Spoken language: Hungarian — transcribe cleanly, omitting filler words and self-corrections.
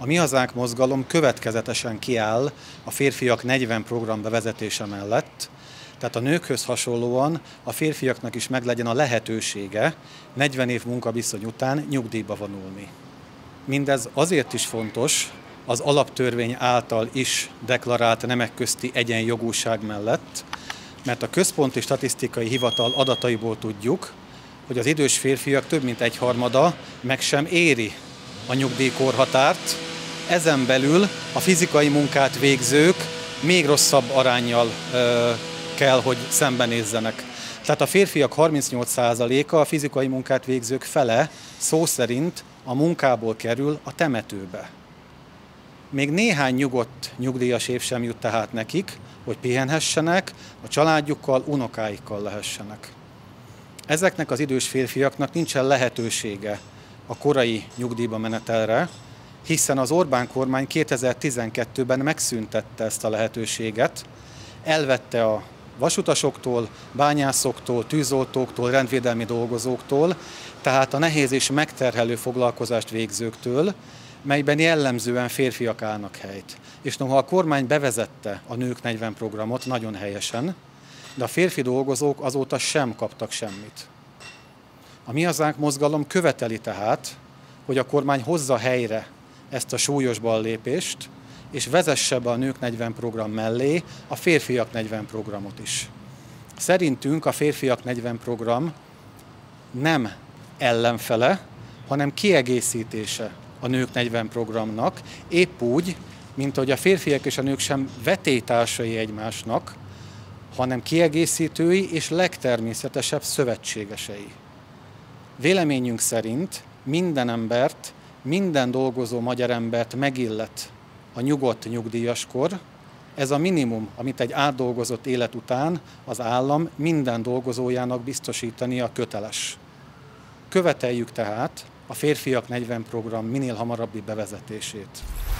Mi Hazánk mozgalom következetesen kiáll a férfiak 40 program bevezetése mellett, tehát a nőkhöz hasonlóan a férfiaknak is meglegyen a lehetősége 40 év munkaviszony után nyugdíjba vonulni. Mindez azért is fontos az alaptörvény által is deklarált nemek közti egyenjogúság mellett, mert a Központi Statisztikai Hivatal adataiból tudjuk, hogy az idős férfiak több mint egyharmada meg sem éri a nyugdíjkorhatárt, ezen belül a fizikai munkát végzők még rosszabb aránnyal kell, hogy szembenézzenek. Tehát a férfiak 38%-a, a fizikai munkát végzők fele szó szerint a munkából kerül a temetőbe. Még néhány nyugodt nyugdíjas év sem jut tehát nekik, hogy pihenhessenek, a családjukkal, unokáikkal lehessenek. Ezeknek az idős férfiaknak nincsen lehetősége a korai nyugdíjba menetelre, hiszen az Orbán kormány 2012-ben megszüntette ezt a lehetőséget, elvette a vasutasoktól, bányászoktól, tűzoltóktól, rendvédelmi dolgozóktól, tehát a nehéz és megterhelő foglalkozást végzőktől, melyben jellemzően férfiak állnak helyt. És noha a kormány bevezette a Nők 40 programot nagyon helyesen, de a férfi dolgozók azóta sem kaptak semmit. A Mi Hazánk mozgalom követeli tehát, hogy a kormány hozza helyre ezt a súlyos ballépést, és vezesse be a Nők 40 program mellé a Férfiak 40 programot is. Szerintünk a Férfiak 40 program nem ellenfele, hanem kiegészítése a Nők 40 programnak, épp úgy, mint hogy a férfiak és a nők sem vetélytársai egymásnak, hanem kiegészítői és legtermészetesebb szövetségesei. Véleményünk szerint minden embert, minden dolgozó magyar embert megillet a nyugodt nyugdíjaskor. Ez a minimum, amit egy átdolgozott élet után az állam minden dolgozójának biztosítania köteles. Követeljük tehát a Férfiak 40 program minél hamarabbi bevezetését.